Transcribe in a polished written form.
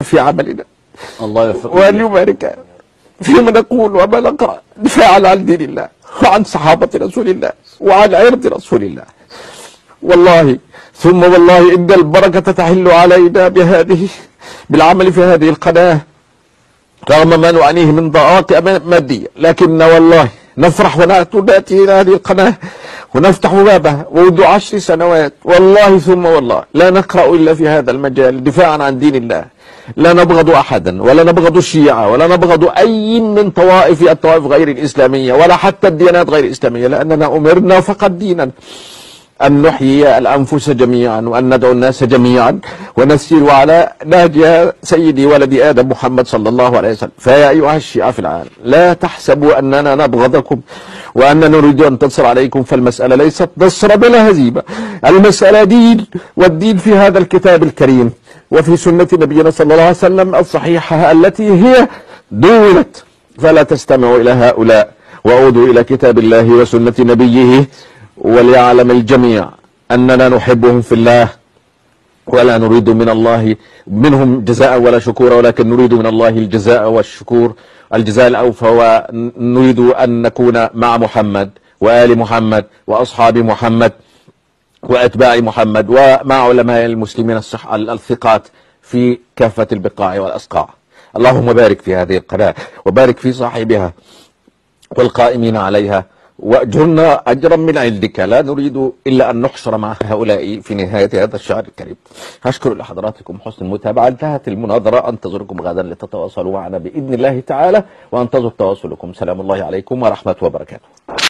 في عملنا الله يوفقك وأن يبارك فيما نقول وما نقرأ دفاعا عن دين الله وعن صحابة رسول الله وعن عرض رسول الله. والله ثم والله إن البركة تحل علينا بالعمل في هذه القناة رغم ما نعانيه من ضائق مادية، لكن والله نفرح ونأتي إلى هذه القناة ونفتح بابها ومنذ 10 سنوات والله ثم والله لا نقرأ إلا في هذا المجال دفاعا عن دين الله. لا نبغض أحدا ولا نبغض الشيعة ولا نبغض أي من الطوائف غير الإسلامية ولا حتى الديانات غير الإسلامية، لأننا أمرنا فقط دينا أن نحيي الأنفس جميعا وأن ندعو الناس جميعا ونسير على نهج سيدي ولد آدم محمد صلى الله عليه وسلم. فيا أيها الشيعة في العالم لا تحسبوا أننا نبغضكم وأننا نريد أن ننتصر عليكم، فالمسألة ليست نصر بلا هزيمة، المسألة دين، والدين في هذا الكتاب الكريم وفي سنة نبينا صلى الله عليه وسلم الصحيحة التي هي دونت. فلا تستمعوا إلى هؤلاء وعودوا إلى كتاب الله وسنة نبيه، وليعلم الجميع أننا نحبهم في الله ولا نريد منهم جزاء ولا شكورا، ولكن نريد من الله الجزاء والشكور، الجزاء الأوفى، ونريد أن نكون مع محمد وآل محمد وأصحاب محمد وأتباع محمد ومع علماء المسلمين الثقات في كافة البقاع والأصقاع. اللهم بارك في هذه القناة وبارك في صاحبها والقائمين عليها، وأجرنا أجرا من عندك، لا نريد إلا أن نحشر مع هؤلاء في نهاية هذا الشهر الكريم. أشكر لحضراتكم حسن المتابعة، انتهت المناظرة، أنتظركم غدا لتتواصلوا معنا بإذن الله تعالى، وأنتظر تواصلكم. سلام الله عليكم ورحمة وبركاته.